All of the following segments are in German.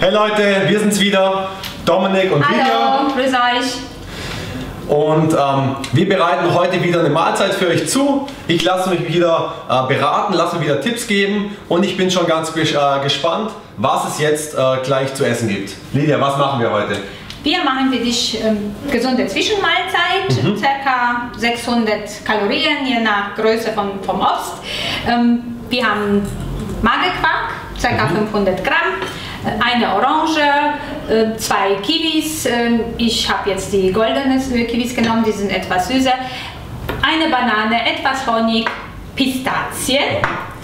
Hey Leute, wir sind's wieder, Dominik und Lydia. Hallo, grüß euch. Und wir bereiten heute wieder eine Mahlzeit für euch zu. Ich lasse mich wieder beraten, lasse mir wieder Tipps geben und ich bin schon ganz gespannt, was es jetzt gleich zu essen gibt. Lydia, was machen wir heute? Wir machen für dich gesunde Zwischenmahlzeit, ca. 600 Kalorien, je nach Größe vom Obst. Wir haben Magerquark, ca. 500 Gramm. Eine Orange, 2 Kiwis, ich habe jetzt die goldenen Kiwis genommen, die sind etwas süßer, eine Banane, etwas Honig, Pistazien,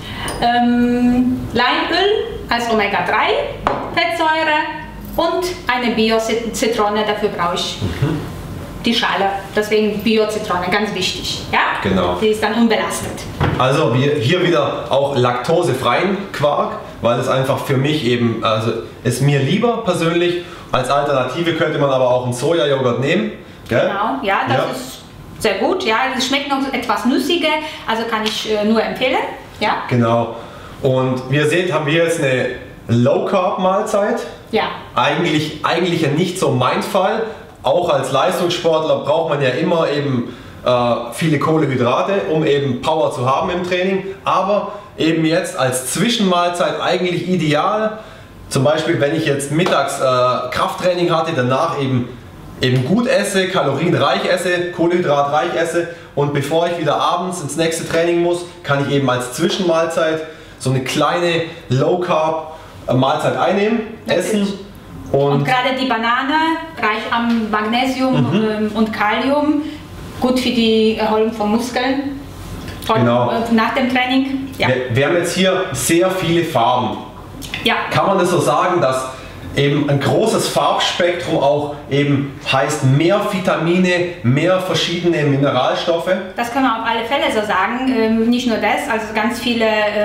Leinöl als Omega-3, Fettsäure und eine Bio-Zitrone, dafür brauche ich die Schale, deswegen Bio-Zitrone, ganz wichtig, ja? Genau. Die ist dann unbelastet. Also hier wieder auch laktosefreien Quark, weil es einfach für mich eben, also ist mir lieber persönlich. Als Alternative könnte man aber auch einen Sojajoghurt nehmen. Gell? Genau, ja, das ist sehr gut. Ja, es schmeckt noch etwas nussiger, also kann ich nur empfehlen. Ja. Genau. Und wie ihr seht, haben wir jetzt eine Low Carb Mahlzeit. Ja. Eigentlich ja nicht so mein Fall. Auch als Leistungssportler braucht man ja immer eben viele Kohlenhydrate, um eben Power zu haben im Training. Aber eben jetzt als Zwischenmahlzeit eigentlich ideal. Zum Beispiel, wenn ich jetzt mittags Krafttraining hatte, danach eben gut esse, kalorienreich esse, kohlenhydratreich esse und bevor ich wieder abends ins nächste Training muss, kann ich eben als Zwischenmahlzeit so eine kleine Low Carb Mahlzeit einnehmen, essen. Und gerade die Banane, reich am Magnesium und Kalium, gut für die Erholung von Muskeln. Genau. Nach dem Training. Ja. Wir haben jetzt hier sehr viele Farben. Ja. Kann man das so sagen, dass eben ein großes Farbspektrum auch eben heißt mehr Vitamine, mehr verschiedene Mineralstoffe? Das können wir auf alle Fälle so sagen. Nicht nur das, also ganz viele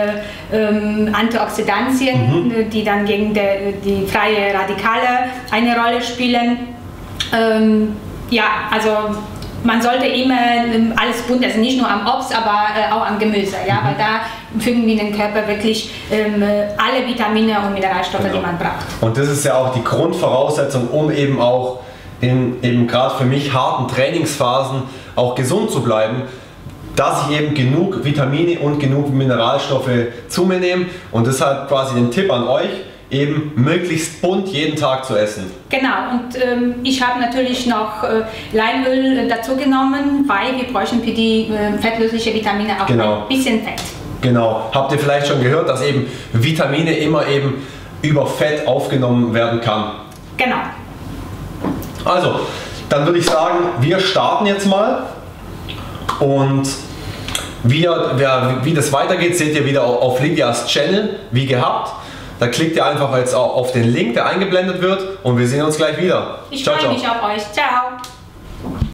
Antioxidantien, die dann gegen die freie Radikale eine Rolle spielen. Ja, also man sollte immer alles bunt essen, nicht nur am Obst, aber auch am Gemüse, ja, weil da fügen wir den Körper wirklich alle Vitamine und Mineralstoffe, die man braucht. Und das ist ja auch die Grundvoraussetzung, um eben auch in eben gerade für mich harten Trainingsphasen auch gesund zu bleiben, dass ich eben genug Vitamine und genug Mineralstoffe zu mir nehme. Und deshalb quasi den Tipp an euch, eben möglichst bunt jeden Tag zu essen. Genau, und ich habe natürlich noch Leinöl dazu genommen, weil wir bräuchten für die fettlösliche Vitamine auch ein bisschen Fett. Genau, habt ihr vielleicht schon gehört, dass eben Vitamine immer eben über Fett aufgenommen werden kann. Genau. Also, dann würde ich sagen, wir starten jetzt mal und wie das weitergeht, seht ihr wieder auf Lydias Channel, wie gehabt. Da klickt ihr einfach jetzt auf den Link, der eingeblendet wird und wir sehen uns gleich wieder. Ich freue mich auf euch. Ciao!